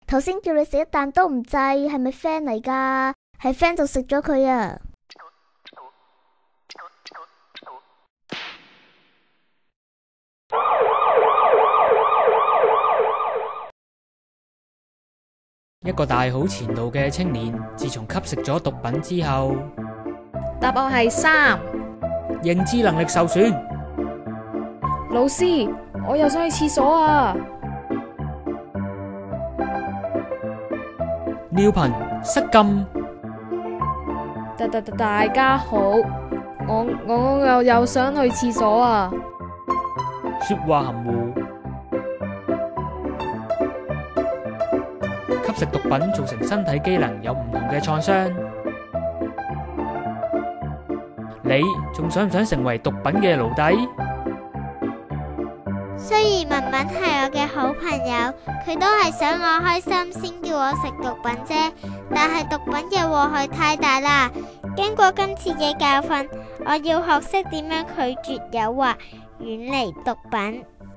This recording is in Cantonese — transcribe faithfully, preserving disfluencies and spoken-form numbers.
頭先叫你食一啖都唔制，係咪 friend 嚟㗎？係 friend 就食咗佢啊！ 一個大好前途嘅青年，自從吸食咗毒品之後， 答案係三。 認知能力受損。 老師，我又想去廁所啊！ 尿頻失禁。 大大大家好，我我又又想去廁所啊！ 說話含糊。吸食毒品造成身體機能有唔同嘅創傷。你仲想唔想成為毒品嘅奴隸？ 雖然文文係我嘅好朋友，佢都係想我開心先叫我食毒品啫。但係毒品嘅禍害太大啦。經過今次嘅教訓，我要學識點樣拒絕誘惑，遠離毒品。